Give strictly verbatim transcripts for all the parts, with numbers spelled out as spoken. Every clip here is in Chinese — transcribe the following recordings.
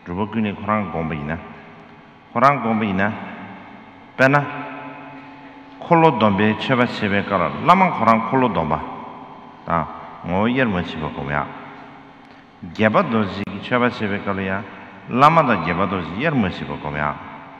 Drubakuni Korang Gombina. Korang Gombina. Pena Kolo Dombe, Cheva Chevekara, Lama Korang Kolo Domba. Ah, no Yermachiba Gomia. Gabadozi, Cheva Chevekalia, Lama da Gabadozi, Yermachiba Gomia.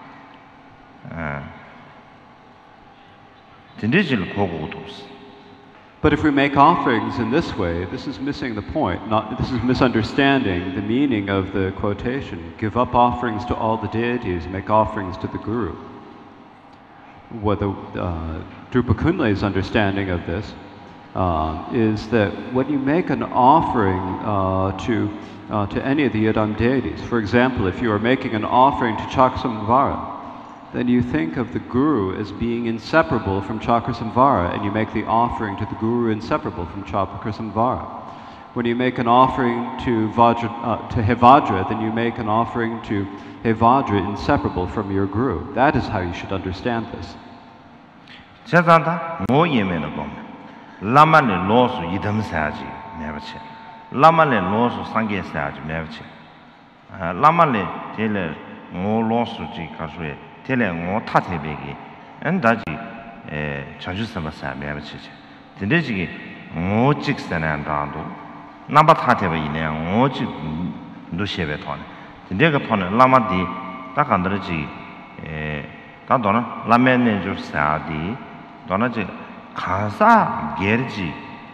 But if we make offerings in this way, this is missing the point. Not, this is misunderstanding the meaning of the quotation. Give up offerings to all the deities, make offerings to the Guru. What the uh, Drupa Kunle's understanding of this uh, is that when you make an offering uh, to uh, to any of the Yidam deities, for example, if you are making an offering to Chakrasamvara, then you think of the Guru as being inseparable from Chakrasamvara, and you make the offering to the Guru inseparable from Chakrasamvara. When you make an offering to, Vajra, uh, to Hevajra, then you make an offering to Hevajra inseparable from your Guru. That is how you should understand this. Tele ngo tate begi en daji chanju sama sa me ba chi dinde ji ngo chik sanan da do namba tate ba ine ngo ji do shebe thon dinde ga phone lama di ta kan da ji e ta do na la me ne ju sa di do na ji khasa ger ji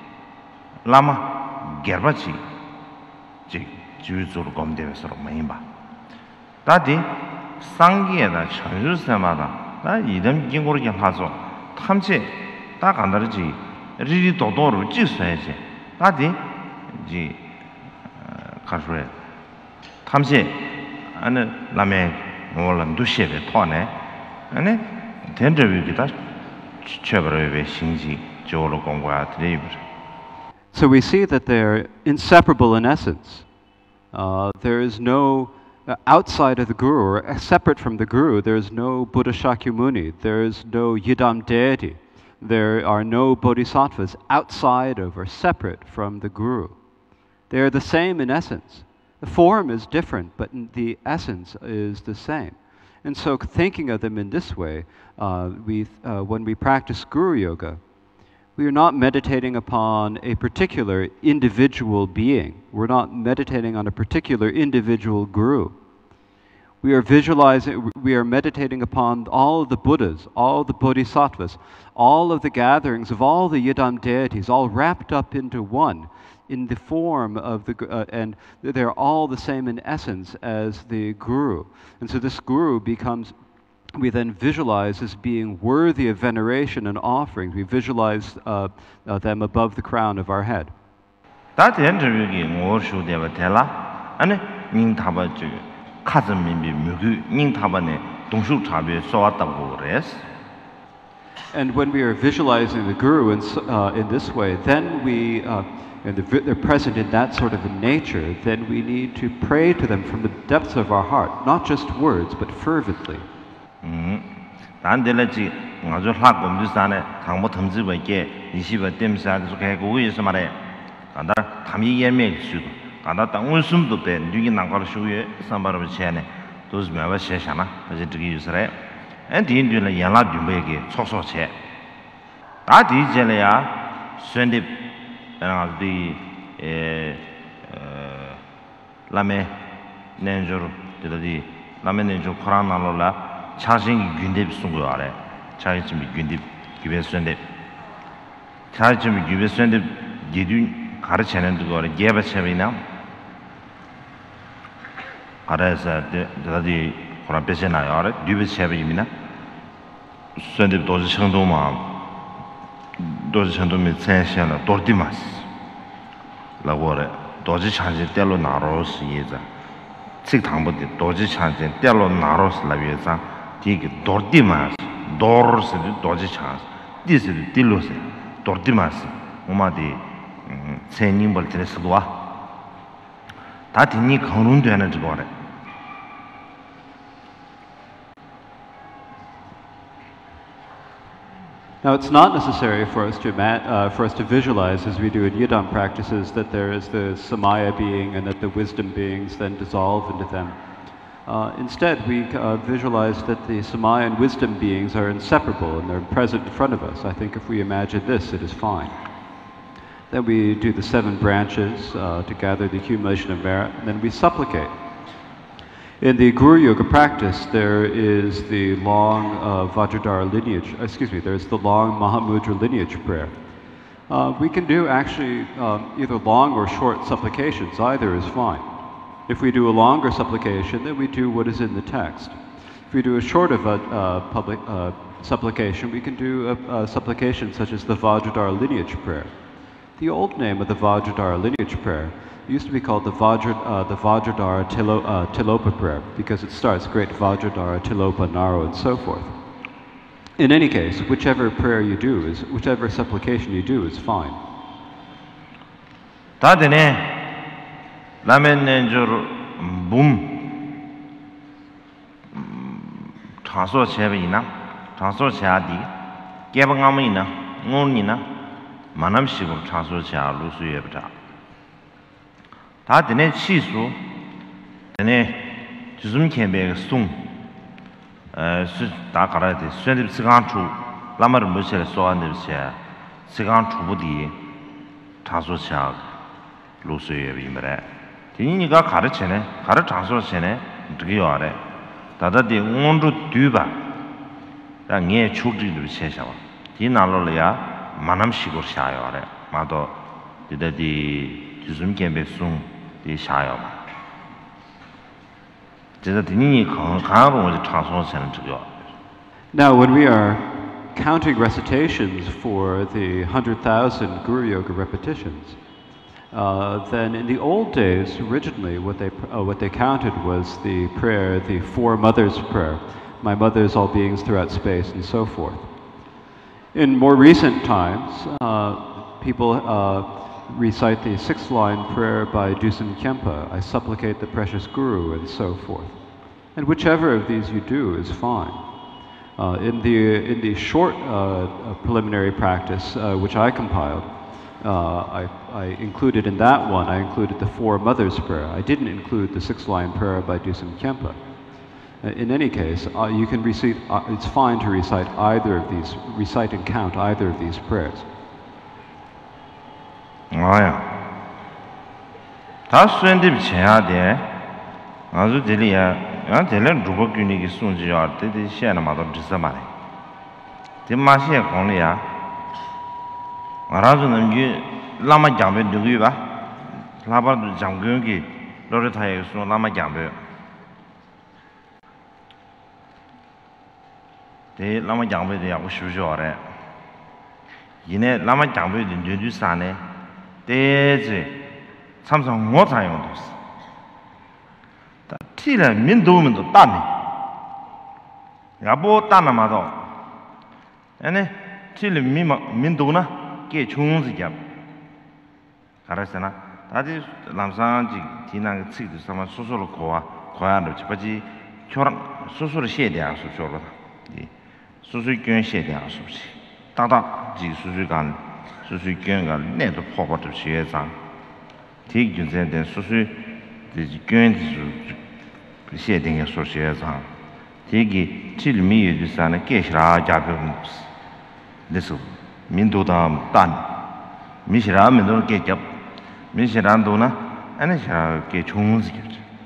lama ger ba ji ji ju zu gom de so mai ba ta di 상기에다 천주세마다 나 이름 긴고르게 하죠. 탐지 딱 안다르지 리리 도도로 찍어야지. 나디 지 가수에 탐지 안에 라메 몰란 두셰베 토네 안에 된저비기다 최버의 신지 저로 공부야 드리브. So we see that they're inseparable in essence. Uh, there is no Uh, outside of the Guru, or separate from the Guru, there is no Buddha Shakyamuni, there is no Yidam deity, there are no Bodhisattvas outside of or separate from the Guru. They are the same in essence. The form is different, but the essence is the same. And so thinking of them in this way, uh, we, uh, when we practice Guru Yoga, we are not meditating upon a particular individual being. We're not meditating on a particular individual Guru. We are visualizing, we are meditating upon all of the Buddhas, all the Bodhisattvas, all of the gatherings of all the Yidam deities, all wrapped up into one in the form of the, uh, and they're all the same in essence as the Guru. And so this Guru becomes, we then visualize as being worthy of veneration and offerings. We visualize uh, uh, them above the crown of our head. That interview ngo shu de ba tela ane ning ta ba ju ka zhen min bi mu gu ning ta ba ne dong shu cha bi so wa da bu res. And when we are visualizing the Guru in, uh, in this way, then we, uh, and they're present in that sort of a nature, then we need to pray to them from the depths of our heart, not just words, but fervently. 단들지 아주 학범주산에 강모 탐지베게 이십에 땜사 그게 고위에서 말해 간다 담이 예매 수도 간다 땅 웃음도 배 뉴기 난가로 쇼에 삼바로 전에 도즈메와 셰샤나 그제 되게 유스래 엔디인들은 연락 준비게 속속체 다 디젤이야 선립 나가디 에 라메 nenjuru 되더니 라메 nenjuru 코로나로라 차싱 균립 순고 아래 차이쯤 균립 기베스인데 차이쯤 기베스인데 기준 가르치는 거를 예배체이나 알아서 다들 그런 배세나요 알아 뒤베체이나 선데 도지 정도만 도지 정도면 세셔나 돌디마스 라고래 도지 찬지 때로 나로스 예자 책당부터 도지 찬지 때로 나로스 라비자 디게 돌디마스 도르스 도지 찬스 디스 딜로스 돌디마스 오마디 세님벌 드레스도와 다 디니 강론되는 저거래. Now, it's not necessary for us to uh, for us to visualize, as we do in Yidam practices, that there is the Samaya being and that the wisdom beings then dissolve into them. Uh, instead, we uh, visualize that the Samayan wisdom beings are inseparable and they're present in front of us. I think if we imagine this, it is fine. Then we do the seven branches uh, to gather the accumulation of merit, and then we supplicate. In the Guru Yoga practice, there is the long uh, Vajradhara lineage, excuse me, there's the long Mahamudra lineage prayer. Uh, we can do actually um, either long or short supplications, either is fine. If we do a longer supplication, then we do what is in the text. If we do a short of a uh, public uh, supplication, we can do a, a supplication such as the Vajradhara lineage prayer. The old name of the Vajradhara lineage prayer used to be called the, Vajra, uh, the Vajradhara Tilo, uh, Tilopa prayer, because it starts great Vajradhara, Tilopa, Naro, and so forth. In any case, whichever prayer you do, is, whichever supplication you do is fine. 라면 저 붐 장소 제비나 장소 제아디 개방함이나 응원이나 만남식으로 장소 제아로 수여보자 다 되네 치수 되네 주좀 캠베가 송 어다 가라야 돼 수련집 시간 주 라마를 못셔 소안들세 시간 주부디 장소 제아 로수여비면에 디니가 가르치네 가르 장소세네 어떻게 요아래 다다디 응원도 뒤바 당에 축지도 세셔 디나로려야 만남식으로 샤요아래 마도 디다디 주좀 캠베송 디 샤요 제가 디니 강강으로 장소세는 저거 Now when we are counting recitations for the one hundred thousand Guru Yoga repetitions, Uh, then in the old days, originally, what they, uh, what they counted was the prayer, the Four Mothers prayer, my mothers, all beings throughout space, and so forth. In more recent times, uh, people uh, recite the six-line prayer by Dusen Khenpa, I supplicate the precious Guru, and so forth. And whichever of these you do is fine. Uh, in, the, in the short uh, preliminary practice, uh, which I compiled, Uh, I, I included in that one, I included the Four Mothers prayer. I didn't include the six-line prayer by Dusen Khenpa. Uh, in any case, uh, you can recite, uh, it's fine to recite either of these, recite and count either of these prayers. Oh yeah. 다 수행들 해야 돼. 아주 들이야. 야, 들은 두번 균이기 순지야. 되게 시에는 마도 비싸 말해. 뒷맛이 공리야. 알아주는 게 라마 장배 누구이 봐? 라바도 장교기 로르타에 수 라마 장배. 대 라마 장배도 야고 쉬우셔래. 이내 라마 장배도 뉴뉴 산에 대제 삼성 못 사용도 있어. 다 티를 민도면도 따네. 야보 따나마도. 아니 티를 미마 민도나 게 중앙지 잡 가르잖아 다들 남산지 지난 측도 삼아 소소로 고아 고아를 집어지 교랑 소소로 시에대야 소소로 이 소소견 시에대야 소시 다다 지 소소간 소소견가 내도 포버도 시에상 대균전된 소소 지 견지 시에대야 소시에상 대기 질미의 산에 계시라 잡은 그래서 민도담 딴 미시라 민도를 깨접 미시란도나 아니 샤게 좋은지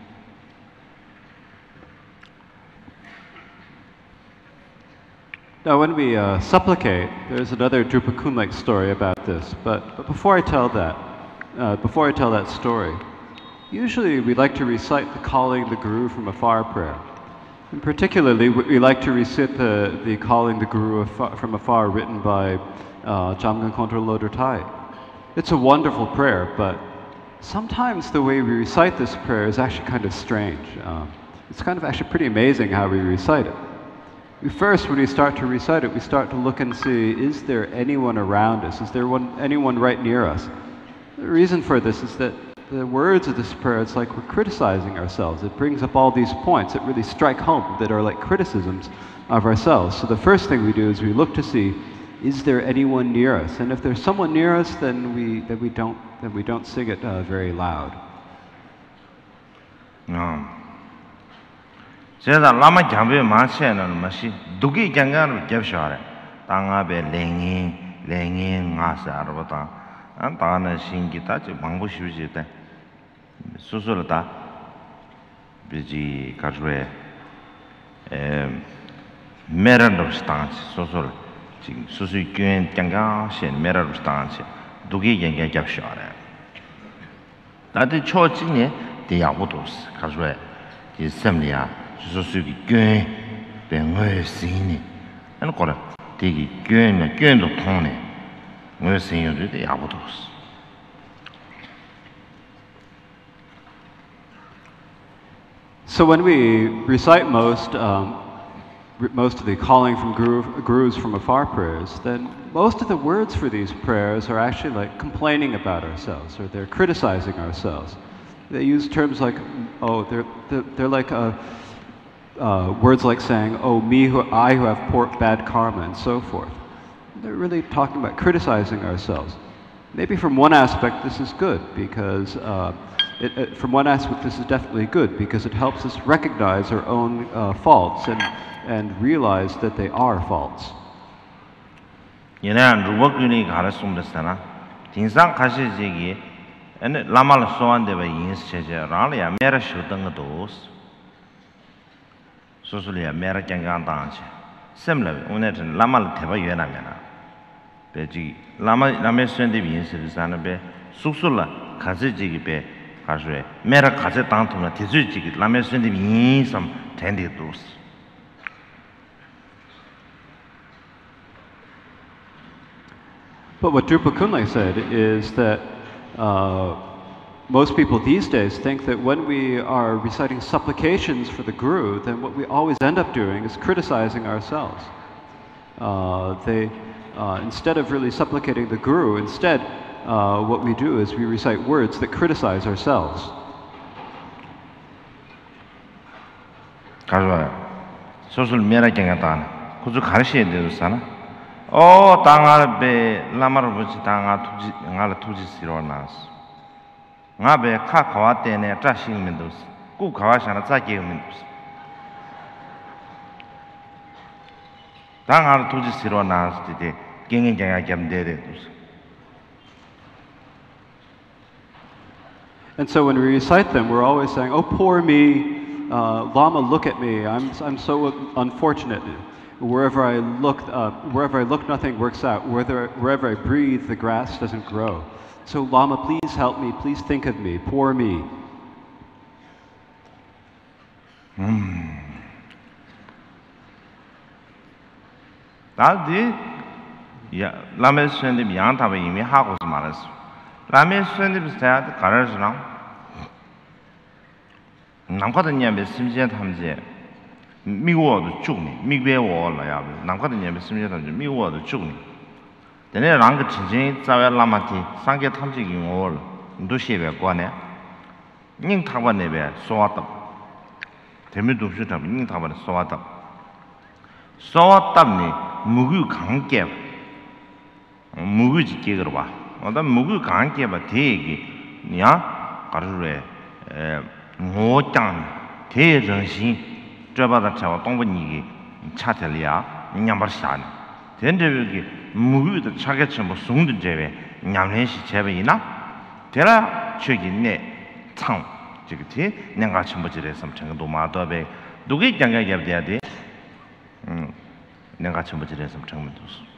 Now when we uh, supplicate, there's another Drupakun-like story about this, but, but before I tell that, uh, before I tell that story, usually we like to recite the calling the Guru from afar prayer. And particularly, we like to recite the, the calling the Guru from afar written by uh, Jamgon Kongtrul Lodro Tai. It's a wonderful prayer, but sometimes the way we recite this prayer is actually kind of strange. Um, it's kind of actually pretty amazing how we recite it. We first, when we start to recite it, we start to look and see, is there anyone around us? Is there one, anyone right near us? The reason for this is that the words of this prayer, it's like we're criticizing ourselves. It brings up all these points that really strike home, that are like criticisms of ourselves. So the first thing we do is we look to see, is there anyone near us? And if there's someone near us, then we, then we, don't, then we don't sing it uh, very loud. Um. 제가 라마 장배 마치는 맛이 두기 경간을 접셔래. 땅아베 랭이 랭이 가서 알아보다. 안 다는 신기다 저 방법 쉬우지다. 수술다. 비지 가주에 에 메란도 스탄스 수술 지금 수술 교인 경강신 메란도 스탄스 두기 경계 접셔래. 나도 초진에 대야고도스 가주에 이 셈리아 수수기 교인 병을 쓰니 안 거라 되게 교인의 교인도 통네 뭐 쓰여도 대야고도스. So when we recite most um, most of the calling from guru, gurus from afar prayers, then most of the words for these prayers are actually like complaining about ourselves, or they're criticizing ourselves. They use terms like, oh, they're, they're, they're like uh, uh, words like saying, oh, me, who, I who have poor, bad karma, and so forth. They're really talking about criticizing ourselves. Maybe from one aspect this is good, because uh, it, it, from one aspect this is definitely good, because it helps us recognize our own uh, faults and, and realize that they are faults. 얘는 루버균이 가르쳤으나 진상 가시지기 ene lamal soan de ba yin se je ran le ya mera shu dang do so so le ya mera kyang gang dang che sem le one de lamal te ba yue na me na be ji lama lame suen de yin se sa na be su su la ka ji ji gi be ka shui mera ka je dang tu na ti ji ji gi lame suen de yin sam ten de do. But what Drupa Kunle said is that uh, most people these days think that when we are reciting supplications for the Guru, then what we always end up doing is criticizing ourselves. Uh, they, uh, instead of really supplicating the Guru, instead uh, what we do is we recite words that criticize ourselves. 가져와요. 소설 미안하게 갔다. 그저 가르쳐야 되잖아. 어 당아베 라마를 보지 당아 투지 응아라 투지 시로나스 나베 카카와 때네 짜시면도스 꾸 가와샤나 짜게면도스 당아라 투지 시로나스 때 갱갱갱아 겸데데도스. And so when we recite them, we're always saying, oh poor me, uh, Lama, look at me, I'm I'm so unfortunate. Wherever I look, uh, wherever I look, nothing works out. Wherever, wherever I breathe, the grass doesn't grow. So Lama, please help me. Please think of me. Poor me. 음. 나도 야 라메스님 양답에 이미 하고서 말했어. 라메스님 스타일 가르치나. 남거든요. 몇 심지어 탐지. 密我的救你，密别我了呀！难怪的你们身边的人密我的救你。等那两个亲戚在外拉马提，上个他们就给我了，你都写别关呢？人台湾那边说的，他们都是他们人台湾的说的，说的呢，木有関係，木有几几个了吧？我的木有関係吧，这个你啊，搞出来，呃，我讲，这人心。 这把它炒东北你查起来呀，娘把下呢。现在这个木有的查个全部送的这边，娘联系这边呢，这了确实呢，厂这个天，人家全部这类什么成个多嘛多呗，都给人家也不得的，嗯，人家全部这类什么成本都是。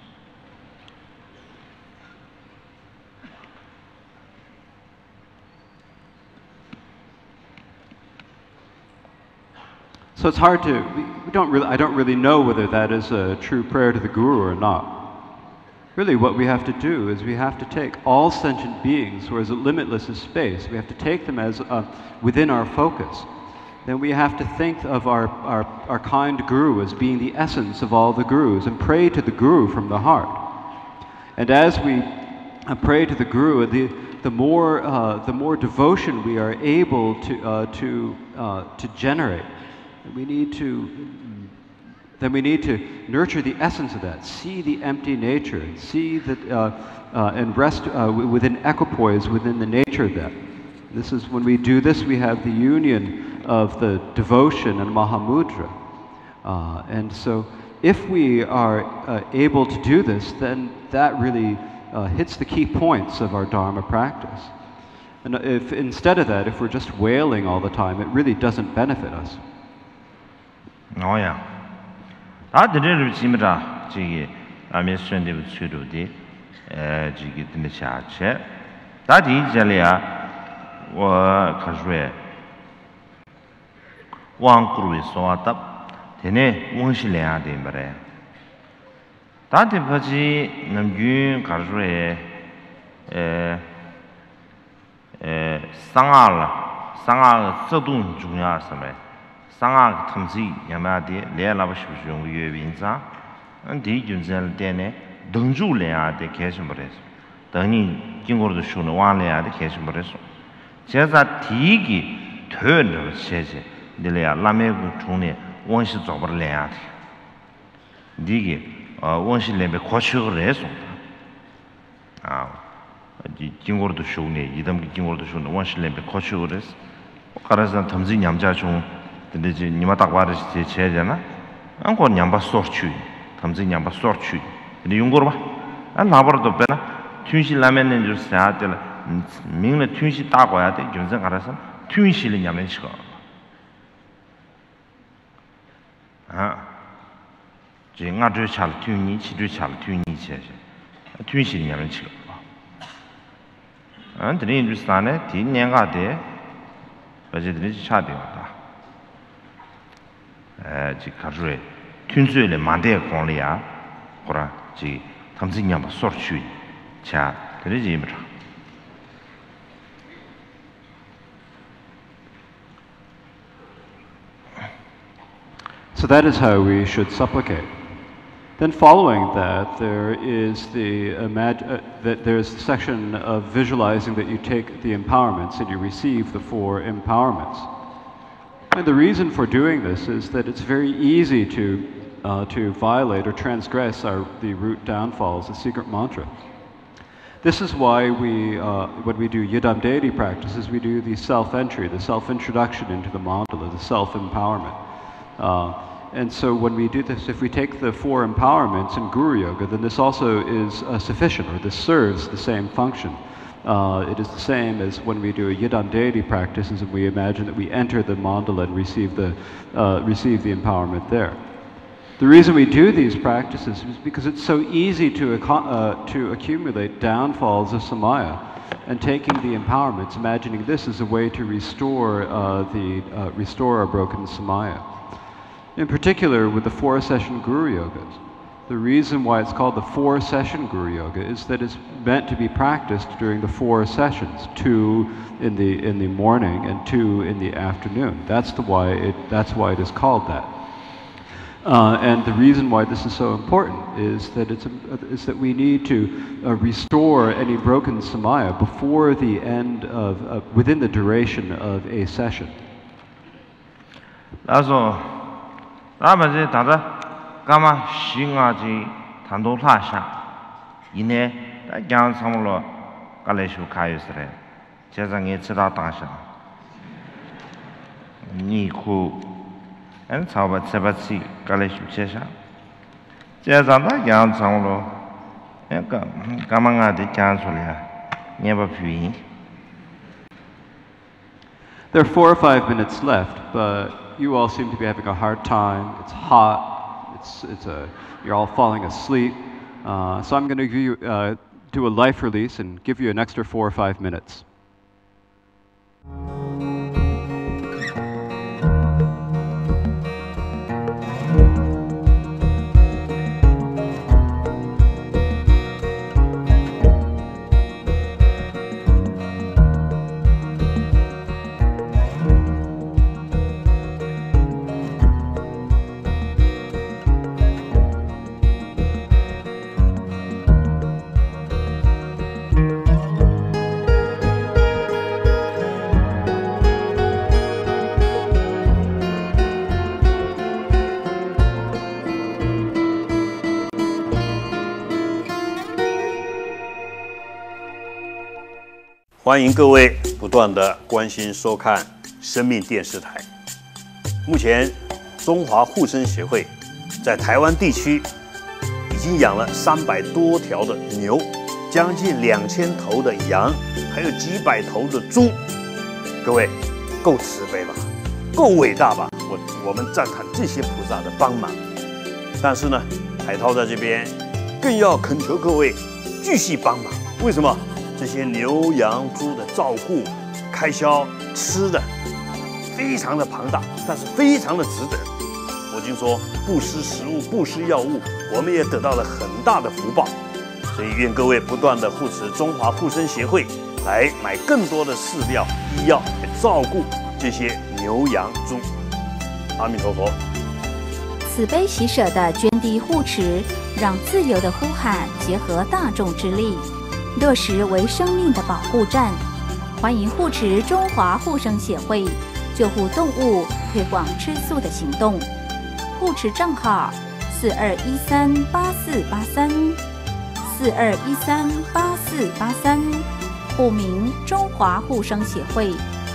So it's hard to, we don't really, I don't really know whether that is a true prayer to the Guru or not. Really what we have to do is we have to take all sentient beings, who are as limitless as space, we have to take them as uh, within our focus. Then we have to think of our, our, our kind Guru as being the essence of all the Gurus and pray to the Guru from the heart. And as we uh, pray to the Guru, the, the, more, uh, the more devotion we are able to, uh, to, uh, to generate. We need to, then we need to nurture the essence of that, see the empty nature, see that, uh, uh, and rest uh, within equipoise within the nature of that. This is when we do this, we have the union of the devotion and Mahamudra. Uh, and so if we are uh, able to do this, then that really uh, hits the key points of our Dharma practice. And if instead of that, if we're just wailing all the time, it really doesn't benefit us. Oh yeah. That the little simra, Jiggy, I miss Sunday with Sududi, Jiggy in the church. That is Jalia, or Kazre. One crew is so up, Tene, Wunshilea de Bare. That the Paji, Namjun, Kazre, Sangal, Sangal, Sodun Junior Same, Sangal Tamsi, Yamadi, Lea Lavashung, Yuvinza, and the Junzel Dene, Dunju Lea de Cashmores, Dani, Jingo the Shun, one Lea de Cashmores. Chesa Tigi turned of Chese, the Lea Lame Tune, one shits over Leat. Digi, one she lay a quash reson. Jingo the Shune, Yidam Jingo the Shun, one she lay a quash res. Karazan Tamzi Yamjachun, the Nimatawarish Chedana, Uncle Yamba Sorchu, Tamzi Yamba Sorchu, the Yungurba, and Labar the Bella, Tunshi Lamen and just Satel, Ming the Tunshi Taquat, Johnson Arasan, Tunshi in Yamishko. Ah, Jinga Chal Tuni, Chiduchal Tuni, Tunshi in Yamishko. And the Hindustane, Tinyanga de. But it is chatting. Jicare, Tunzu, Mande Conlia, or G. Tamsinyam Sorchui, Cha, the regime. So that is how we should supplicate. Then following that, there is the imag uh, that there's the section of visualizing that you take the empowerments and you receive the four empowerments. And the reason for doing this is that it's very easy to uh, to violate or transgress our the root downfalls, the secret mantra. This is why we, uh, when we do Yidam deity practices, we do the self-entry, the self-introduction into the mandala, the self-empowerment. Uh, And so when we do this, if we take the four empowerments in Guru Yoga, then this also is uh, sufficient, or this serves the same function. Uh, it is the same as when we do a Yidam deity practices and we imagine that we enter the mandala and receive the, uh, receive the empowerment there. The reason we do these practices is because it's so easy to, uh, to accumulate downfalls of samaya. And taking the empowerments, imagining this as a way to restore, uh, the, uh, restore our broken samaya. In particular, with the four-session Guru Yogas, the reason why it's called the four-session Guru Yoga is that it's meant to be practiced during the four sessions, two in the in the morning and two in the afternoon. That's the why it that's why it is called that. Uh, and the reason why this is so important is that it's a, is that we need to uh, restore any broken samaya before the end of uh, within the duration of a session. That's all. Ramazé Tanda Gama Shingaji Tando Lasha Ine, that young Samulo Galeshu Kayusre, Jazang Etzra Tasha Niku and Saubat Sabatsi Galeshu Chesha Jazanda young Samulo Gamanga de Chansulia, never free. There are four or five minutes left, but you all seem to be having a hard time. It's hot. It's, it's a, you're all falling asleep. Uh, so I'm going to give you, uh, do a life release and give you an extra four or five minutes. 欢迎各位不断的关心收看生命电视台。 目前，中华护生协会在台湾地区已经养了三百多条的牛，将近两千头的羊，还有几百头的猪。各位，够慈悲吧？够伟大吧？我我们赞叹这些菩萨的帮忙。但是呢，海涛在这边更要恳求各位继续帮忙。为什么？这些牛羊猪的照顾、开销、吃的，非常的庞大，但是非常的值得。佛经说，不施食物，不施药物，我们也得到了很大的福报。所以愿各位不断的护持中华护生协会，来买更多的饲料、医药，来照顾这些牛羊猪。阿弥陀佛。 慈悲喜舍的捐地护持，让自由的呼喊结合大众之力，落实为生命的保护站。欢迎护持中华护生协会，救护动物，推广吃素的行动。护持账号：四二一三八四八三，四二一三八四八三，户名中华护生协会。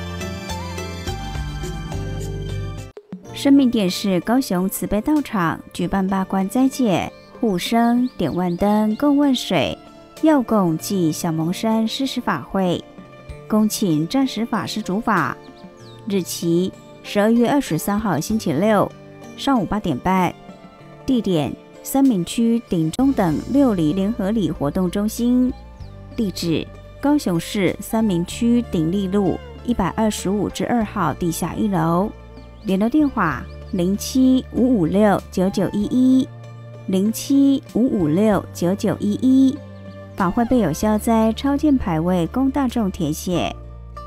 生命电视高雄慈悲道场举办八关斋戒、护生、点万灯、供问水、药供暨小蒙山施食法会，恭请暂时法师主法。日期十二月二十三号星期六上午八点半，地点三民区顶中等六里联合里活动中心，地址高雄市三民区鼎立路一百二十五至二号地下一楼。联络电话零七五五六九九一一，零七五五六九九一一。法会备有消灾超荐牌位供大众填写。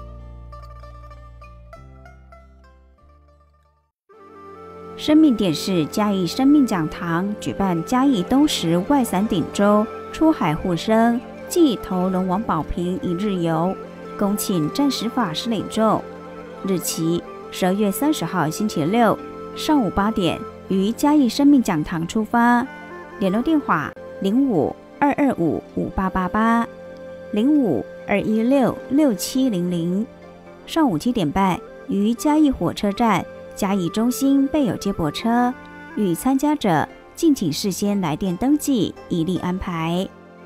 生命电视嘉义生命讲堂举办嘉义东石外伞顶洲出海护生暨头龙王宝瓶一日游，恭请暂时法师领众。日期十二月三十号星期六上午八点于嘉义生命讲堂出发。联络电话零五二二五五八八八，零五二一六六七零零。上午七点半于嘉义火车站嘉义中心备有接驳车，与参加者敬请事先来电登记，一律安排。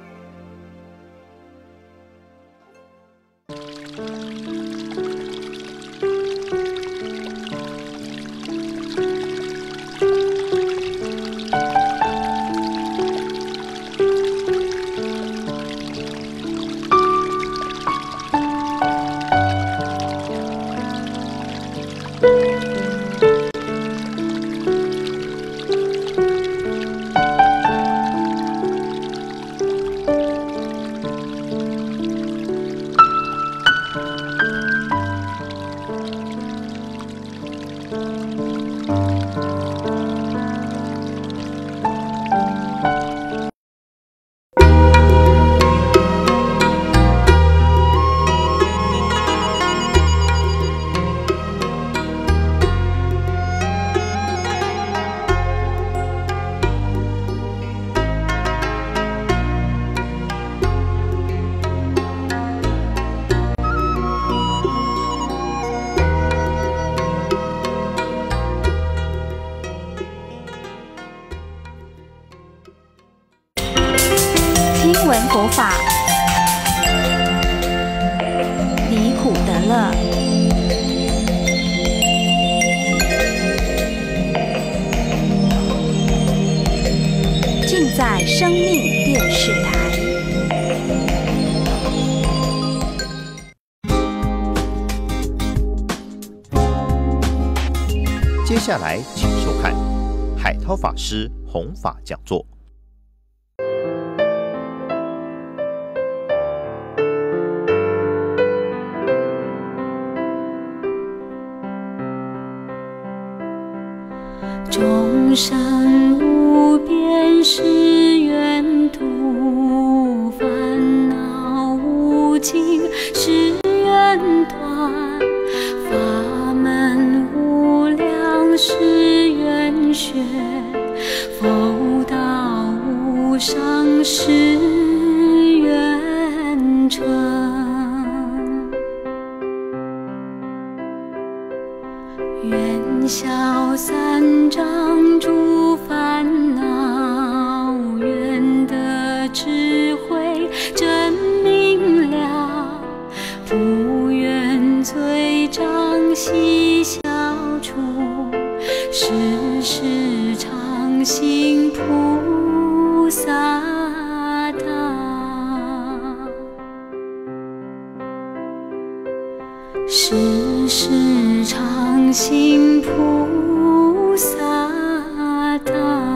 闻佛法，离苦得乐。尽在生命电视台。 接下来，请收看海涛法师弘法讲座。 众生无边誓愿度，烦恼无尽誓愿断，法门无量誓愿学，佛道无上誓愿成。愿消了三障诸烦恼，愿得智慧真明了，不愿罪障悉消除，时时常行菩萨道。时时常行菩萨道。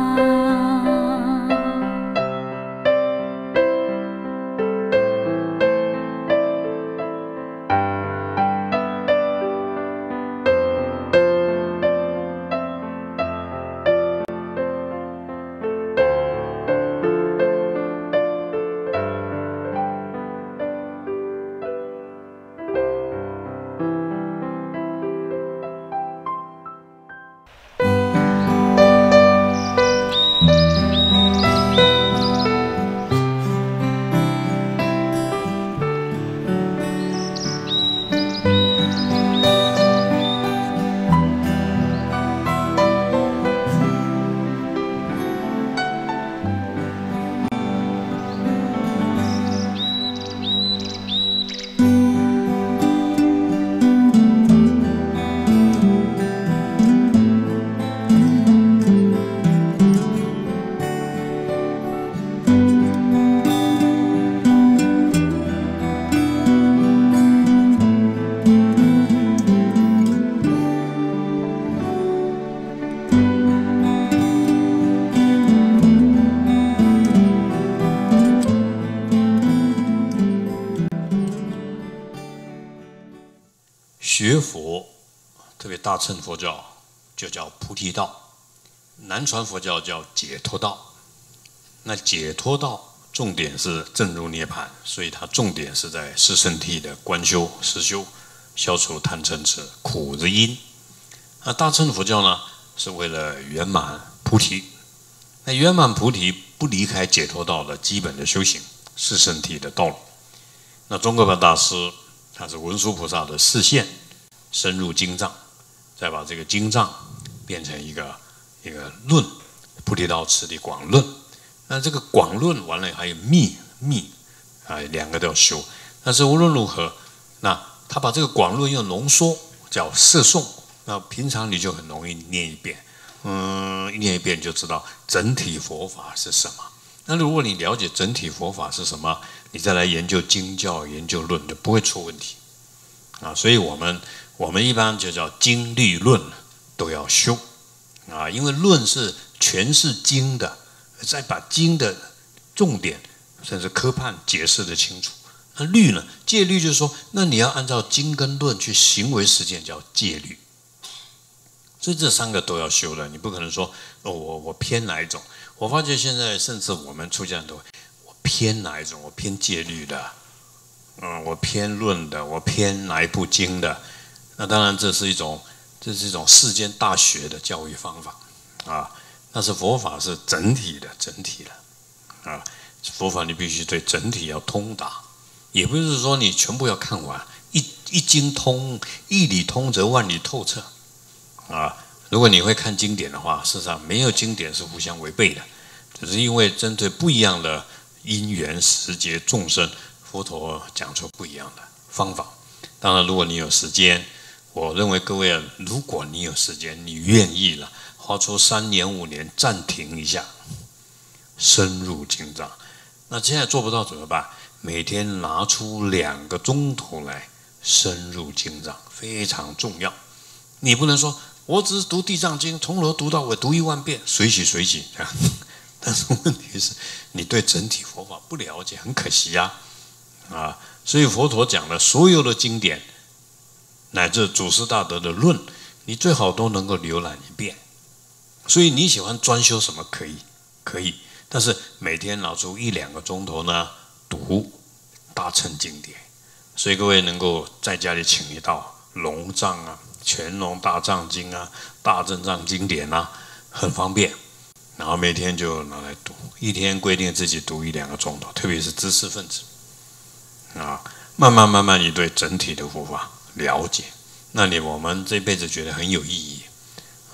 学佛，特别大乘佛教就叫菩提道，南传佛教叫解脱道。那解脱道重点是正入涅槃，所以它重点是在四圣谛的观修实修，消除贪嗔痴苦的因。那大乘佛教呢，是为了圆满菩提。那圆满菩提不离开解脱道的基本的修行，四圣谛的道路。那宗喀巴大师他是文殊菩萨的示现，深入经藏，再把这个经藏变成一个一个论，菩提道次第广论。那这个广论完了，还有密密啊，两个都要修。但是无论如何，那他把这个广论又浓缩，叫摄诵。那平常你就很容易念一遍，嗯，念一遍就知道整体佛法是什么。那如果你了解整体佛法是什么，你再来研究经教、研究论，就不会出问题啊。所以我们我们一般就叫经律论都要修啊，因为论是诠释经的，再把经的重点甚至科判解释得清楚。那律呢？戒律就是说，那你要按照经跟论去行为实践，叫戒律。所以这三个都要修的，你不可能说哦，我我偏哪一种？我发觉现在甚至我们出家人都会，我偏哪一种？我偏戒律的，嗯，我偏论的，我偏哪一部经的？那当然这是一种，这是一种世间大学的教育方法啊。但是佛法是整体的，整体的啊，佛法你必须对整体要通达，也不是说你全部要看完，一一经通，一理通则万理透彻。啊，如果你会看经典的话，事实上没有经典是互相违背的，只是因为针对不一样的因缘时节众生，佛陀讲出不一样的方法。当然，如果你有时间，我认为各位啊，如果你有时间，你愿意了，花出三年五年暂停一下，深入经藏。那现在做不到怎么办？每天拿出两个钟头来深入经藏，非常重要。你不能说我只是读地藏经，从头读到尾，读一万遍，随喜随喜这样。但是问题是，你对整体佛法不了解，很可惜呀、啊，啊！所以佛陀讲的所有的经典，乃至祖师大德的论，你最好都能够浏览一遍。所以你喜欢专修什么可以，可以，但是每天拿出一两个钟头呢，读大乘经典。所以各位能够在家里请一道龙藏啊。全龙大藏经啊，大正藏经典啊，很方便。然后每天就拿来读，一天规定自己读一两个钟头，特别是知识分子啊，慢慢慢慢你对整体的佛法了解，那你我们这辈子觉得很有意义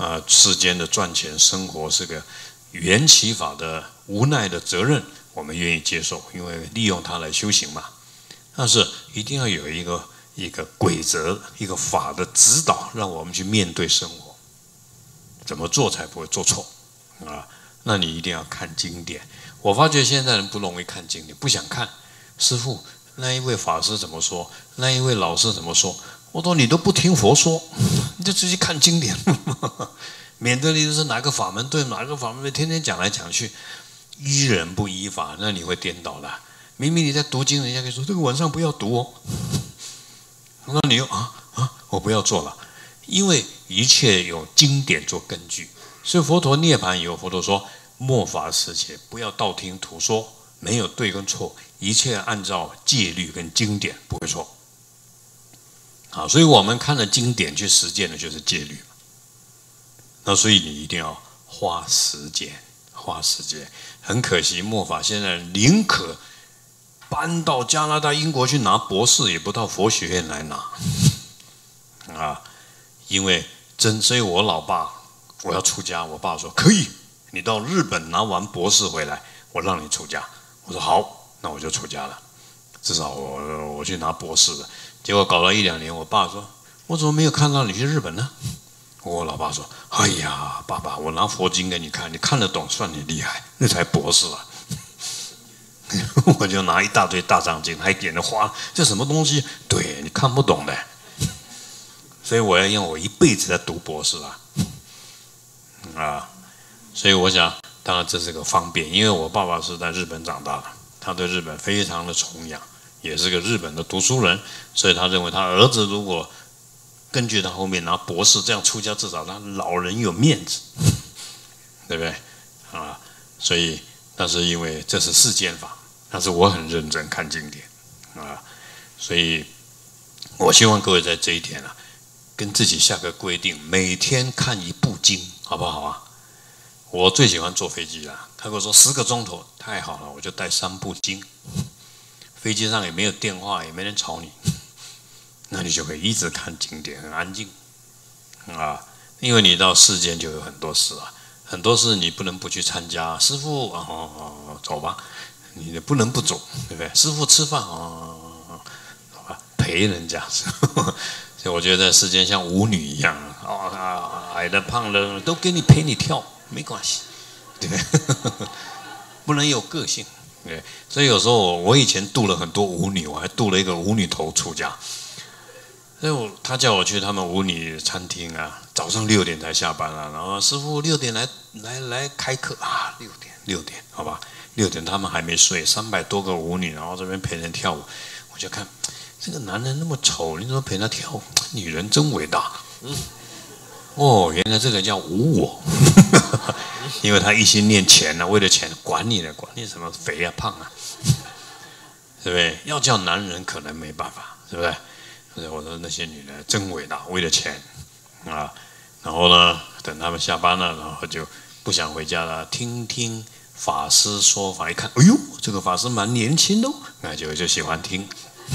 啊，世间的赚钱生活是个缘起法的无奈的责任，我们愿意接受，因为利用它来修行嘛。但是一定要有一个一个规则，一个法的指导，让我们去面对生活，怎么做才不会做错啊？那你一定要看经典。我发觉现在人不容易看经典，不想看。师父，那一位法师怎么说？那一位老师怎么说？我说你都不听佛说，你就直接看经典，免得你就是哪个法门对哪个法门对，天天讲来讲去，依人不依法，那你会颠倒的。明明你在读经，人家可以说这个晚上不要读哦，那你又啊啊，我不要做了，因为一切有经典做根据。所以佛陀涅槃以后，佛陀说末法时节，不要道听途说，没有对跟错，一切按照戒律跟经典，不会错。好，所以我们看了经典去实践的就是戒律。那所以你一定要花时间，花时间。很可惜，末法现在宁可搬到加拿大、英国去拿博士，也不到佛学院来拿啊！因为真，所以我老爸我要出家，我爸说可以，你到日本拿完博士回来，我让你出家。我说好，那我就出家了，至少我我去拿博士了。结果搞了一两年，我爸说：“我怎么没有看到你去日本呢？”我老爸说：“哎呀，爸爸，我拿佛经给你看，你看得懂算你厉害，那才博士啊！”我就拿一大堆大藏经，还点了花，这什么东西？对你看不懂的，所以我要用我一辈子在读博士啊！啊，所以我想，当然这是个方便，因为我爸爸是在日本长大的，他对日本非常的崇仰。也是个日本的读书人，所以他认为他儿子如果根据他后面拿博士这样出家，至少他老人有面子，对不对啊？所以，但是因为这是世间法，但是我很认真看经典啊，所以我希望各位在这一点啊，跟自己下个规定，每天看一部经，好不好啊？我最喜欢坐飞机了，他跟我说十个钟头，太好了，我就带三部经。飞机上也没有电话，也没人吵你，那你就可以一直看经典，很安静啊。因为你到世间就有很多事啊，很多事你不能不去参加。师父啊、哦，走吧，你不能不走，对不对？师父吃饭啊、哦，好吧，陪人家。所以我觉得世间像舞女一样啊，矮的胖的都给你陪你跳，没关系，对不对？不能有个性。对，所以有时候我我以前度了很多舞女，我还度了一个舞女头出家。所以我他叫我去他们舞女餐厅啊，早上六点才下班啊，然后师父六点来来来开课啊，六点六点好吧，六点他们还没睡，三百多个舞女，然后这边陪人跳舞，我就看这个男人那么丑，你怎么陪他跳舞？女人真伟大。嗯，哦，原来这个叫无我。因为他一心念钱呢、啊，为了钱管你的，管你什么肥啊胖啊，对不对？要叫男人可能没办法，是不是？所以我说那些女人真伟大，为了钱啊。然后呢，等他们下班了，然后就不想回家了，听听法师说法，一看，哎呦，这个法师蛮年轻的、哦，那就就喜欢听。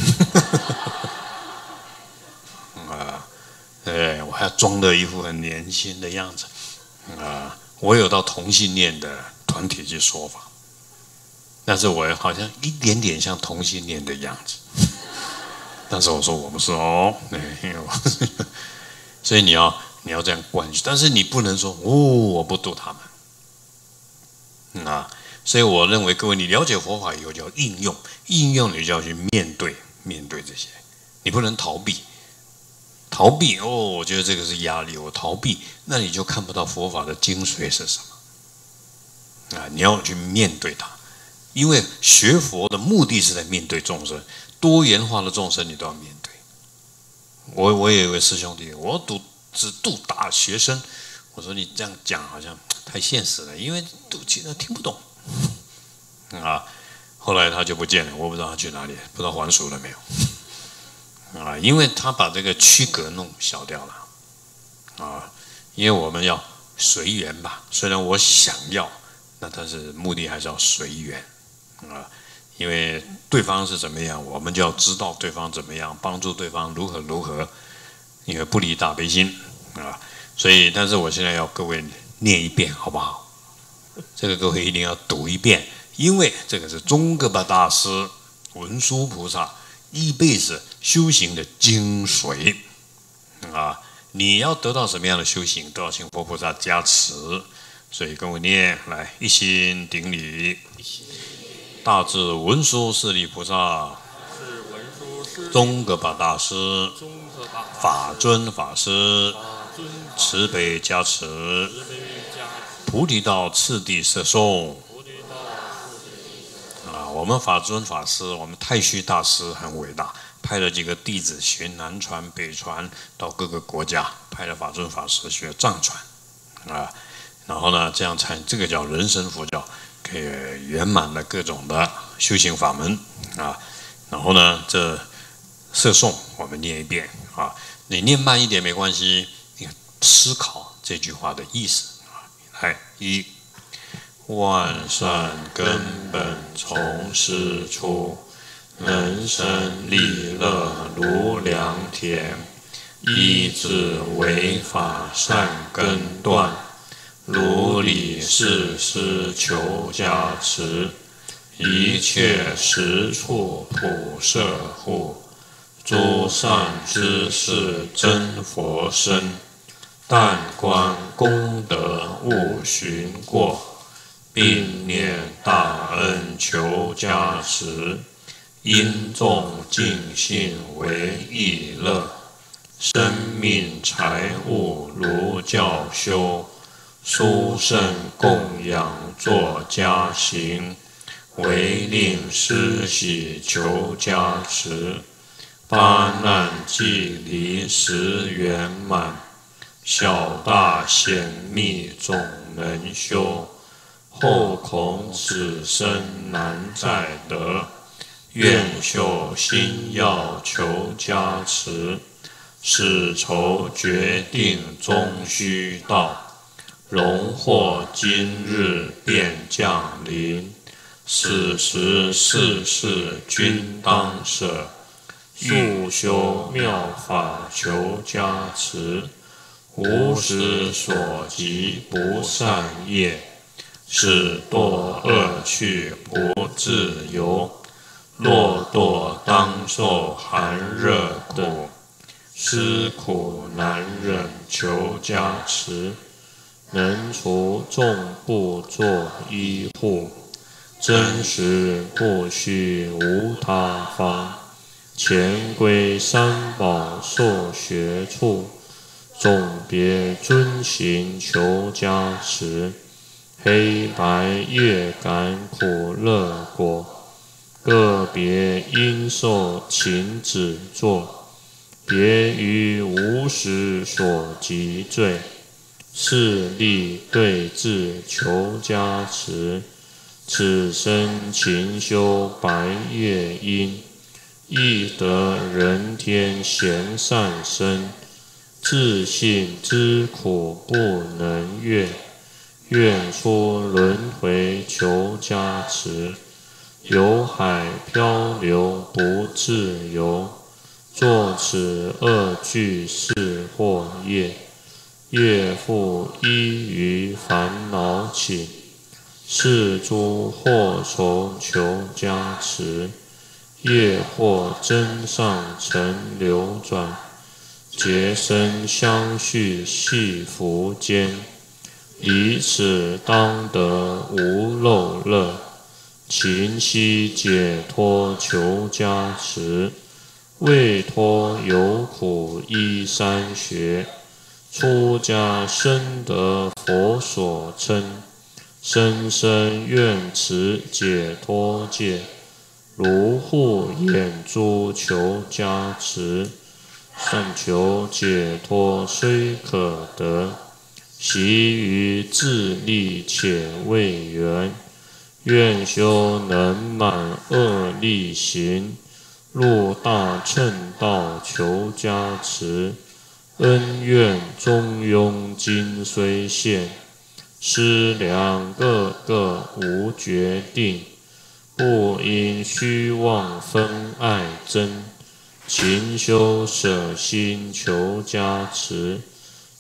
啊，对，我还装的一副很年轻的样子啊。我有到同性恋的团体去说法，但是我好像一点点像同性恋的样子，但是我说我不是哦，所以你要你要这样灌去，但是你不能说哦我不度他们啊，所以我认为各位你了解佛法以后就要应用，应用你就要去面对面对这些，你不能逃避。逃避哦，我觉得这个是压力。我逃避，那你就看不到佛法的精髓是什么啊！你要去面对它，因为学佛的目的是在面对众生，多元化的众生你都要面对。我我也有一位师兄弟，我读只度大学生，我说你这样讲好像太现实了，因为读起来听不懂啊。后来他就不见了，我不知道他去哪里，不知道还俗了没有。啊，因为他把这个区隔弄小掉了，啊，因为我们要随缘吧。虽然我想要，那但是目的还是要随缘，啊，因为对方是怎么样，我们就要知道对方怎么样，帮助对方如何如何，因为不离大悲心啊。 所以，但是我现在要各位念一遍，好不好？这个各位一定要读一遍，因为这个是宗喀巴大师、文殊菩萨一辈子修行的精髓啊！你要得到什么样的修行，都要请佛菩萨加持。所以跟我念来，一心顶礼，大智文殊师利菩萨，宗喀巴大师，法尊法师，慈悲加持，菩提道次第摄诵。啊，我们法尊法师，我们太虚大师很伟大，派了几个弟子学南传、北传，到各个国家，派了法尊法师学藏传，啊。然后呢，这样才这个叫人生佛教，可以圆满了各种的修行法门啊。然后呢，这摄诵我们念一遍啊，你念慢一点没关系，你思考这句话的意思啊。来，一，万善根本从师出，人生利乐如良田，依止为法善根断。如理事师求加持，一切实处普摄护。诸善知识真佛身，但观功德勿寻过，并念大恩求加持。因众尽信为意乐，生命财物如教修。殊胜供养作加行，唯令施喜求加持。八难既离时圆满，小大显密总能修。后恐此生难再得，愿修心要求加持。使筹决定终须到，荣获今日便降临，此时世事均当舍，速修妙法求加持。无时所及不善业，使堕恶趣不自由。若堕当受寒热苦，思苦难忍求加持。能除众不作依护，真实不虚无他方。前归三宝受学处，总别遵行求加持。黑白月感苦乐果，个别应受勤止作，别于无时所及罪。是力对治求加持，此生勤修白月因，亦得人天贤善身。自信知苦不能越，愿出轮回求加持。有海漂流不自由，作此恶句是祸业。业复依于烦恼起，是诸祸愁求加持。业祸真上尘流转，劫生相续系福间。以此当得无漏乐，勤息解脱求加持。为脱有苦依三学，出家深得佛所称，深深愿持解脱戒。如护眼珠求加持，善求解脱虽可得，习于自利且未圆。愿修能满恶力行，入大乘道求加持。恩怨中庸今虽现，思量个个无决定。不因虚妄分爱憎，勤修舍心求加持。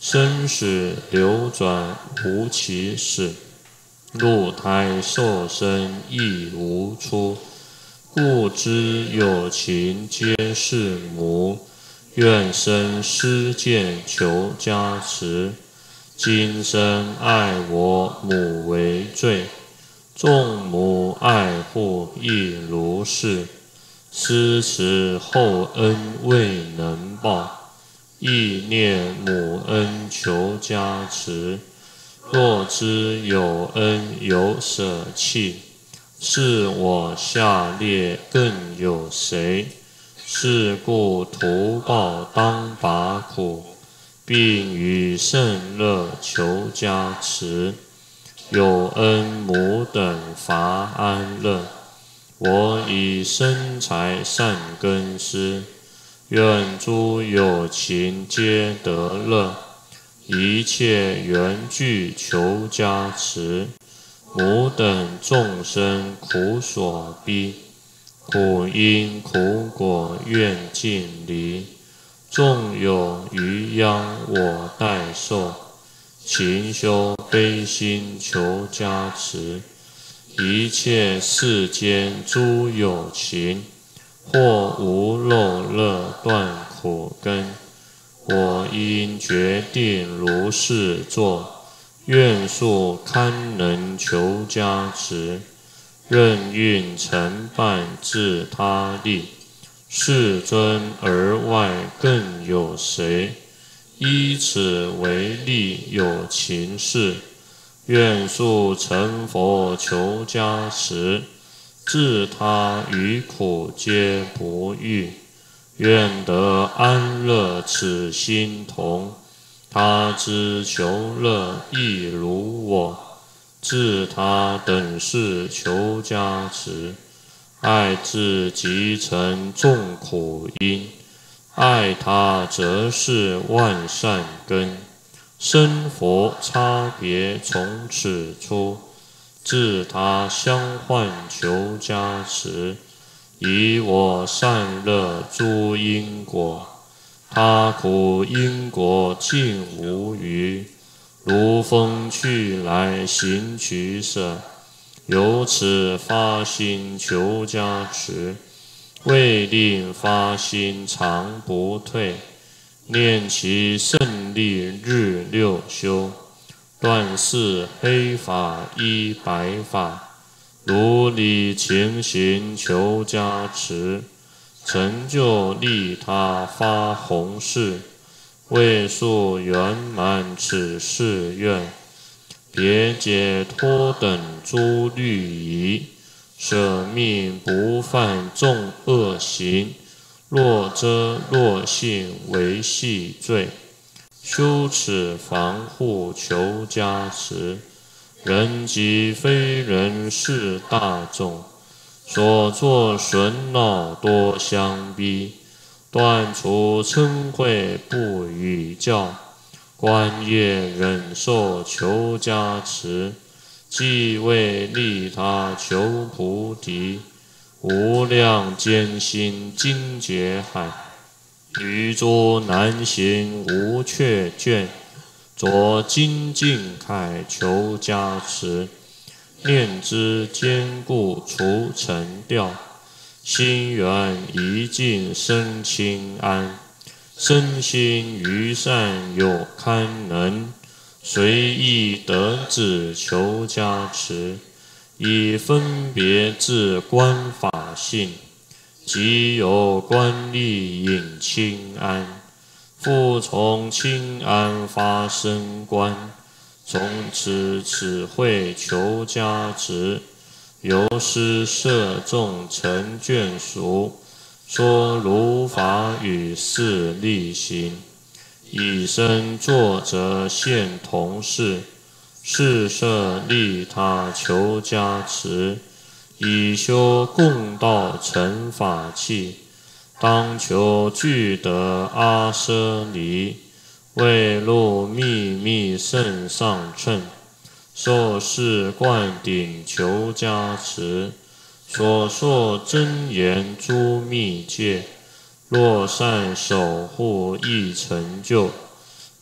生死流转无其始，入胎受生亦无出。故知有情皆是母，愿生施见求加持。今生爱我母为罪，众母爱护亦如是。施慈厚恩未能报，亦念母恩求加持。若知有恩有舍弃，是我下列更有谁？是故图报当拔苦，并于圣乐求加持。有恩母等乏安乐，我以身财善根施，愿诸有情皆得乐。一切缘具求加持，母等众生苦所逼，苦因苦果愿尽离。纵有余殃我代受，勤修悲心求加持。一切世间诸有情，或无漏乐断苦根。我应决定如是作，愿速堪能求加持。任运承办自他力，世尊而外更有谁？依此为例有情事，愿速成佛求加持。自他于苦皆不遇，愿得安乐此心同。他之求乐亦如我，自他等事求加持。爱自即成众苦因，爱他则是万善根。生佛差别从此出，自他相换求加持。以我善乐诸因果，他苦因果尽无余。如风去来行取舍，由此发心求加持。为令发心常不退，念其胜利日六修，断是黑法依白法。如理情形求加持，成就利他发弘誓。为速圆满此誓愿，别解脱等诸律仪，舍命不犯众恶行。若遮若信为系罪，修此防护求加持。人及非人是大众，所作损恼多相逼。断除嗔恚不与教，观业忍受求加持。既为利他求菩提，无量艰辛精劫海，于诸难行无却倦。着精进慨求加持，念之坚固除尘掉。心缘一尽生清安，身心于善有堪能。随意得智求加持，以分别自观法性。即有观力引清安，复从清安发生观。从此此会求加持，由师摄众成眷属，说如法与事力行。以身作则现同事，是摄利他求加持。以修共道成法器，当求具得阿舍离。未入秘密圣上乘，受是灌顶求加持。所说真言诸密戒，若善守护亦成就。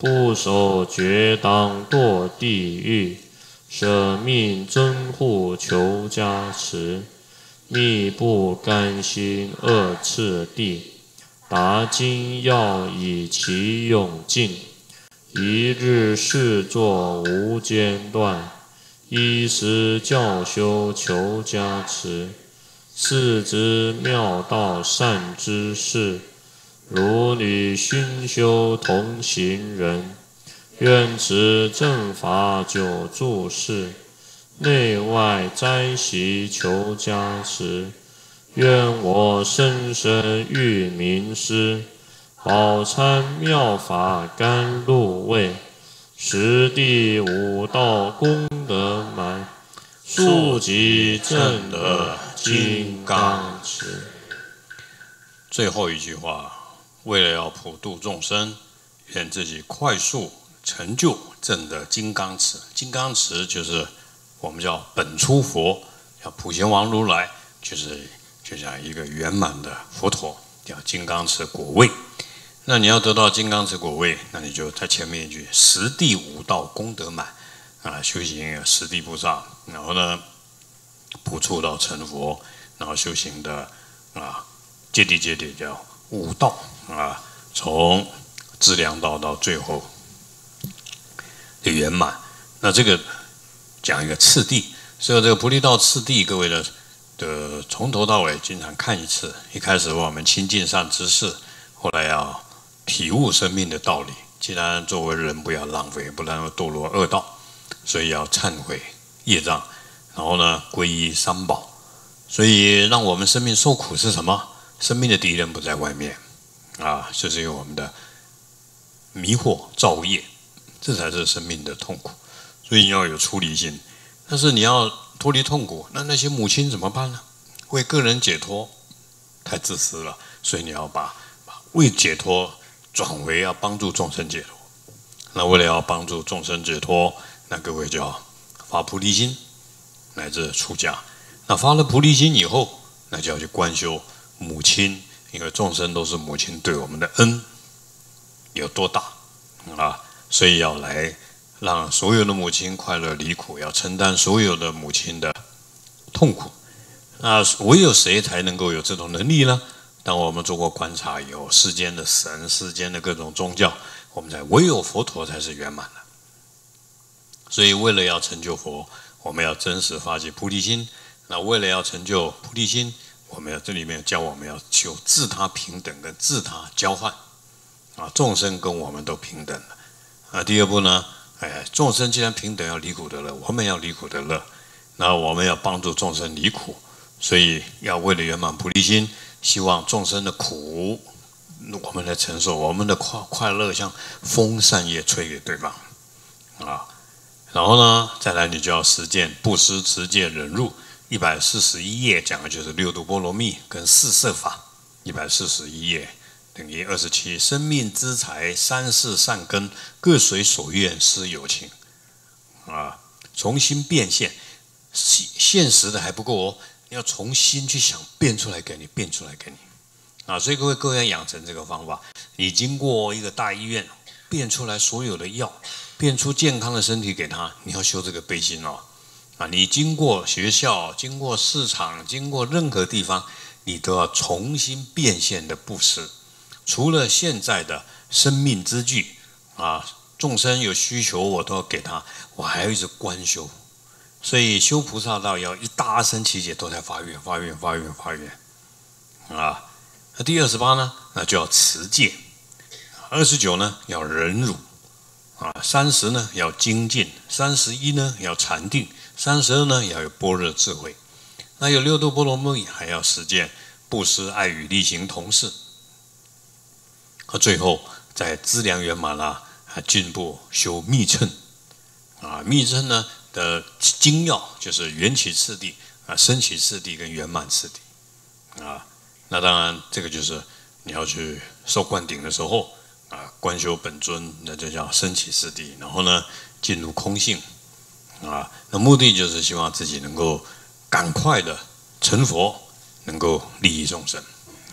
不守绝当堕地狱，舍命增护求加持，密不甘心恶次第，达今要以其永尽，一日事作无间断，依时教修求加持，是之妙道善知识，如履熏修同行人，愿持正法久住世，内外斋习求加持，愿我生生遇名师，饱参妙法甘露味，十地五道功德满，速集正得金刚持。 最后一句话，为了要普度众生，愿自己快速成就证得金刚持。金刚持就是我们叫本初佛，叫普贤王如来，就是就像一个圆满的佛陀，叫金刚持果位。那你要得到金刚持果位，那你就在前面一句十地五道功德满啊，修行十地菩萨，然后呢普触到成佛，然后修行的啊阶地阶地叫五道啊，从资粮道到最后的圆满。那这个讲一个次第，所以这个菩提道次第，各位的的从头到尾经常看一次。一开始我们亲近善知识，后来要体悟生命的道理。既然作为人不要浪费，不然会堕落恶道，所以要忏悔业障，然后呢皈依三宝。所以让我们生命受苦是什么？生命的敌人不在外面啊，就是因为我们的迷惑造业，这才是生命的痛苦。所以你要有出离心。但是你要脱离痛苦，那那些母亲怎么办呢？为个人解脱太自私了，所以你要把把为解脱转为要帮助众生解脱。那为了要帮助众生解脱，那各位就要发菩提心，乃至出家。那发了菩提心以后，那就要去观修母亲，因为众生都是母亲对我们的恩有多大啊，所以要来让所有的母亲快乐离苦，要承担所有的母亲的痛苦。那唯有谁才能够有这种能力呢？当我们做过观察以后，世间的神、世间的各种宗教，我们才唯有佛陀才是圆满的。所以为了要成就佛，我们要真实发起菩提心。那为了要成就菩提心，我们要这里面教我们要求自他平等跟自他交换啊，众生跟我们都平等的啊。第二步呢，哎，众生既然平等，要离苦得乐，我们要离苦得乐，那我们要帮助众生离苦，所以要为了圆满菩提心，希望众生的苦我们来承受，我们的快快乐像风扇叶吹给对方啊。然后呢，再来你就要实践布施、持戒、忍辱。一百四十一页讲的就是六度波罗蜜跟四摄法。一百四十一页等于二十七，生命资财三世善根，各随所愿施有情啊，重新变现，现实的还不够哦，你要重新去想，变出来给你，变出来给你啊！所以各位各位要养成这个方法，你经过一个大医院变出来所有的药，变出健康的身体给他，你要修这个悲心哦。啊，你经过学校，经过市场，经过任何地方，你都要重新变现的布施。除了现在的生命之具啊，众生有需求我都要给他，我还要一直观修。所以修菩萨道要一大阿僧祇劫都在发愿、发愿、发愿、发愿啊。那第二十八呢，那就要持戒；二十九呢要忍辱啊；三十呢要精进；三十一呢要禅定。三十二呢，也要有般若智慧。那有六度波罗蜜，还要实践布施、爱语、力行同事。和最后在资粮圆满了，还进一步修密乘啊。密乘呢的精要就是缘起次第啊、升起次第跟圆满次第啊。那当然，这个就是你要去受灌顶的时候啊，观修本尊，那就叫升起次第。然后呢，进入空性。啊，那目的就是希望自己能够赶快的成佛，能够利益众生啊。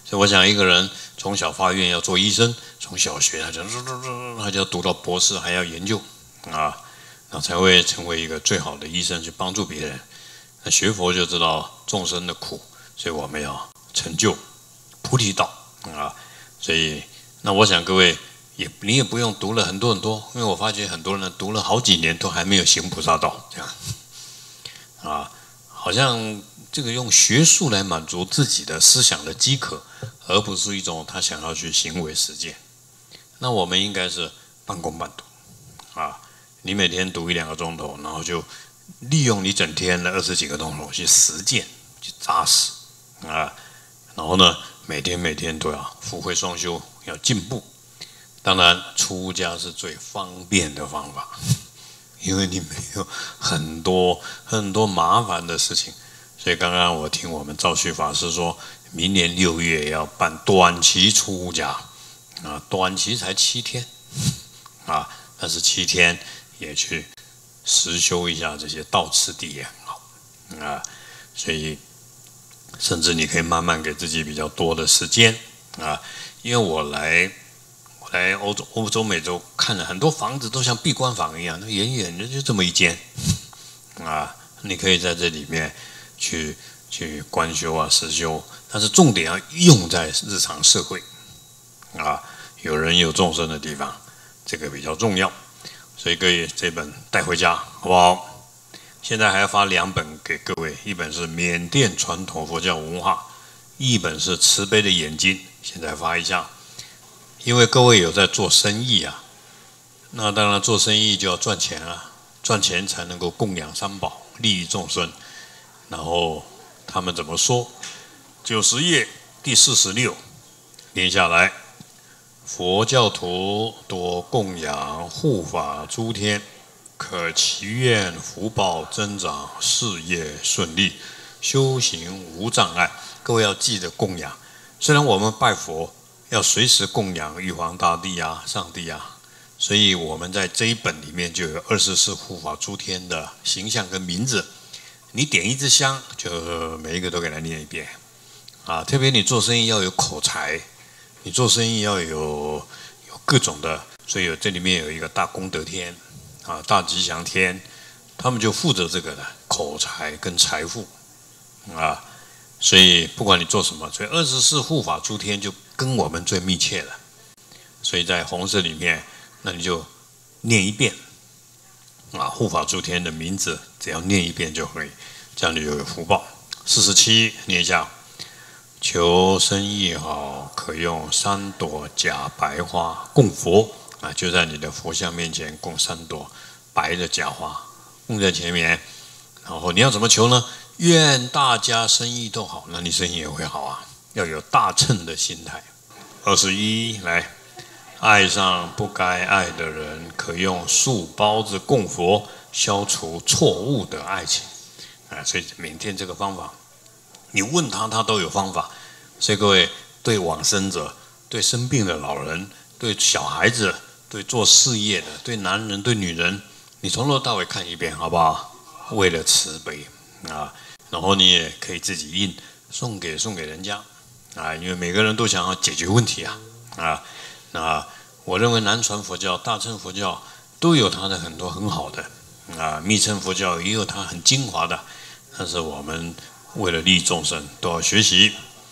所以我想，一个人从小发愿要做医生，从小学他就他就要读到博士，还要研究啊，然后才会成为一个最好的医生，去帮助别人。那学佛就知道众生的苦，所以我们要成就菩提道啊。所以，那我想各位也你也不用读了很多很多，因为我发觉很多人读了好几年都还没有行菩萨道，这样啊，好像这个用学术来满足自己的思想的饥渴，而不是一种他想要去行为实践。那我们应该是半工半读啊，你每天读一两个钟头，然后就利用你整天的二十几个钟头去实践，去扎实啊，然后呢，每天每天都要福慧双修，要进步。当然，出家是最方便的方法，因为你没有很多很多麻烦的事情。所以刚刚我听我们兆旭法师说，明年六月要办短期出家啊，短期才七天啊，但是七天也去实修一下这些道次第也很好啊，所以甚至你可以慢慢给自己比较多的时间啊，因为我来我来欧洲、欧洲、美洲看了很多房子，都像闭关房一样，那远远的就这么一间啊，你可以在这里面去去观修啊、实修，但是重点要用在日常社会啊，有人有众生的地方，这个比较重要。所以各位这本带回家好不好？现在还要发两本给各位，一本是缅甸传统佛教文化，一本是慈悲的眼睛，现在发一下。因为各位有在做生意啊，那当然做生意就要赚钱啊，赚钱才能够供养三宝，利益众生。然后他们怎么说？九十页第四十六，念下来。佛教徒多供养护法诸天，可祈愿福报增长，事业顺利，修行无障碍。各位要记得供养。虽然我们拜佛要随时供养玉皇大帝啊、上帝啊，所以我们在这一本里面就有二十四护法诸天的形象跟名字。你点一支香，就每一个都给他念一遍啊。特别你做生意要有口才。你做生意要有有各种的，所以有这里面有一个大功德天啊、大吉祥天，他们就负责这个的口才跟财富啊。所以不管你做什么，所以二十四护法诸天就跟我们最密切了。所以在红色里面，那你就念一遍啊，护法诸天的名字，只要念一遍就可以，这样你就有福报。四十七念一下。求生意好，可用三朵假白花供佛啊，就在你的佛像面前供三朵白的假花，供在前面。然后你要怎么求呢？愿大家生意都好，那你生意也会好啊。要有大乘的心态。二十一来，爱上不该爱的人，可用素包子供佛，消除错误的爱情啊。所以缅甸这个方法。你问他，他都有方法。所以各位，对往生者、对生病的老人、对小孩子、对做事业的、对男人、对女人，你从头到尾看一遍，好不好？为了慈悲啊，然后你也可以自己印，送给送给人家啊，因为每个人都想要解决问题啊啊。那我认为南传佛教、大乘佛教都有它的很多很好的啊，密乘佛教也有它很精华的，但是我们。为了利益众生，都要学习。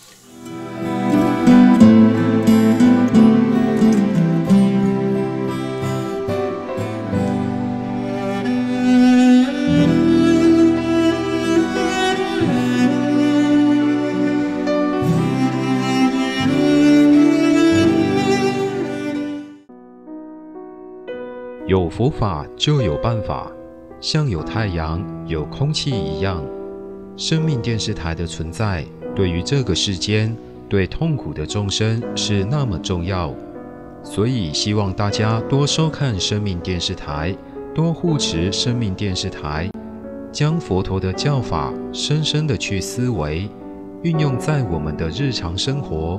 有佛法就有办法，像有太阳、有空气一样。生命电视台的存在，对于这个世间、对痛苦的众生是那么重要，所以希望大家多收看生命电视台，多护持生命电视台，将佛陀的教法深深的去思维，运用在我们的日常生活。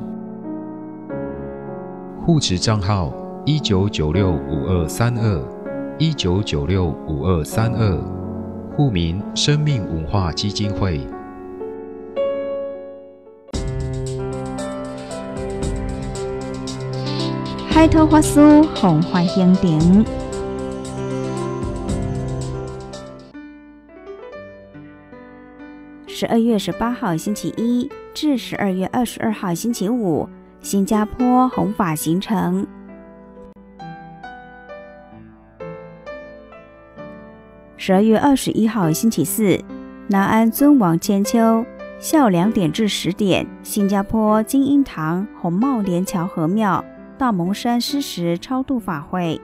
护持账号一九九六五二三二一九九六五二三二。户名生命文化基金会。 海涛法师弘法行程。十二月十八号星期一至十二月二十二号星期五，新加坡弘法行程。十二月二十一号星期四，南安尊王千秋，下午两点至十点，新加坡金英堂红帽莲桥和庙大蒙山施食超度法会。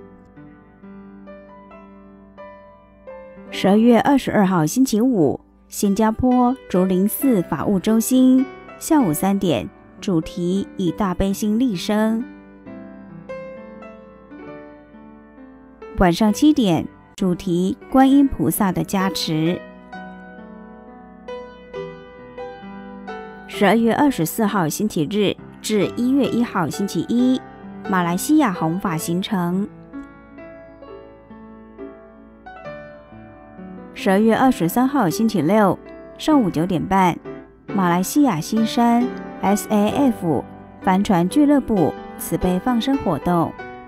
十二月二十二号星期五，新加坡竹林寺法务中心，下午三点，主题以大悲心立生。晚上七点，主题观音菩萨的加持。十二月二十四号星期日至一月一号星期一，马来西亚弘法行程。十二月二十三号星期六上午九点半，马来西亚新山 S A F 帆船俱乐部慈悲放生活动。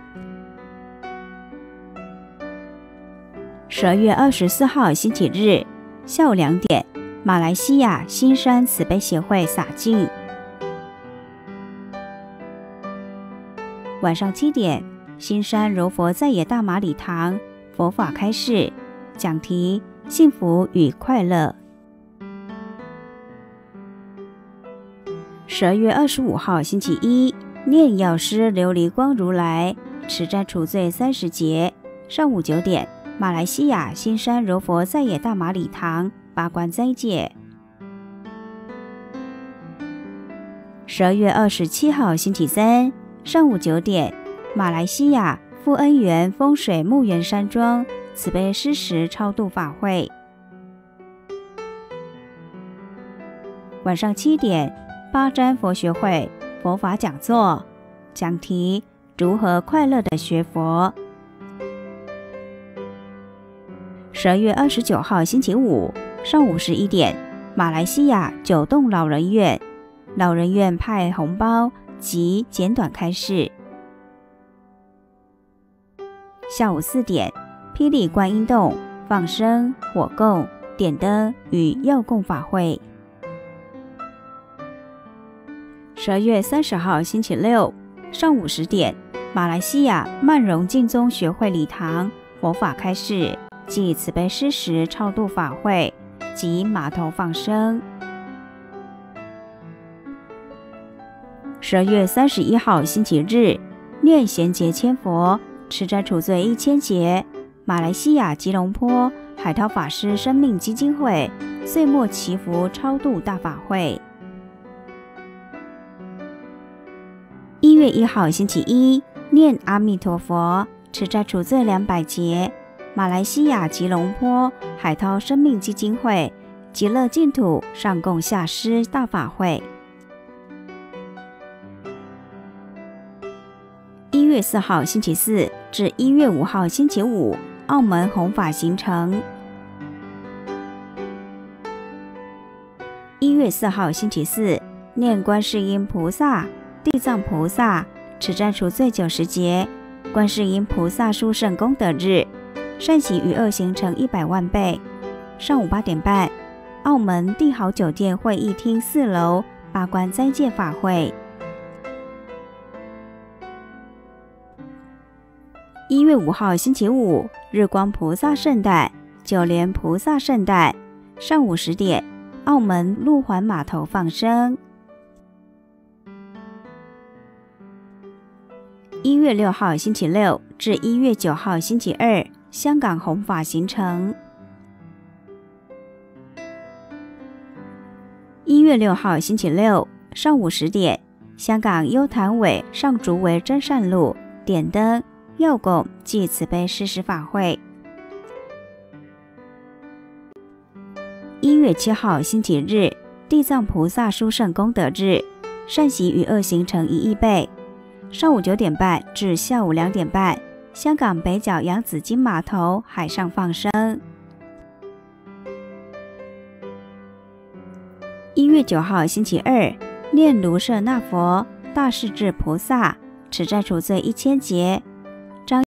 十二月二十四号星期日下午两点，马来西亚新山慈悲协会洒净。晚上七点，新山柔佛在野大马礼堂佛法开示，讲题幸福与快乐。十二月二十五号星期一，念药师琉璃光如来持斋除罪三十节，上午九点，马来西亚新山柔佛在野大马礼堂八关斋戒。十二月二十七号星期三上午九点，马来西亚富恩园风水木园山庄慈悲施食超度法会。晚上七点，八瞻佛学会佛法讲座，讲题如何快乐的学佛。十二月二十九号星期五上午十一点，马来西亚九栋老人院老人院派红包及简短开示。下午四点，霹雳观音洞放生、火供、点灯与药供法会。十二月三十号星期六上午十点，马来西亚曼荣净宗学会礼堂佛法开示暨慈悲施食超度法会及码头放生。十二月三十一号星期日，念贤节千佛持斋除罪一千节，马来西亚吉隆坡海涛法师生命基金会岁末祈福超度大法会。一月一号星期一，念阿弥陀佛持斋除罪两百节，马来西亚吉隆坡海涛生命基金会极乐净土上供下施大法会。一月四号星期四至一月五号星期五，澳门弘法行程。一月四号星期四，念观世音菩萨、地藏菩萨持斋除罪九十节，观世音菩萨殊胜功德日，善喜余恶行成一百万倍。上午八点半，澳门帝豪酒店会议厅四楼八关斋戒法会。一月五号星期五，日光菩萨圣诞、九莲菩萨圣诞，上午十点，澳门路环码头放生。一月六号星期六至一月九号星期二，香港弘法行程。一月六号星期六上午十点，香港优坛委上竹围真善路点灯、药供暨慈悲施食法会。一月七号星期日，地藏菩萨殊胜功德日，善喜余恶行成一亿倍。上午九点半至下午两点半，香港北角洋紫荆码头海上放生。一月九号星期二，念卢舍那佛大势至菩萨此债处罪一千节。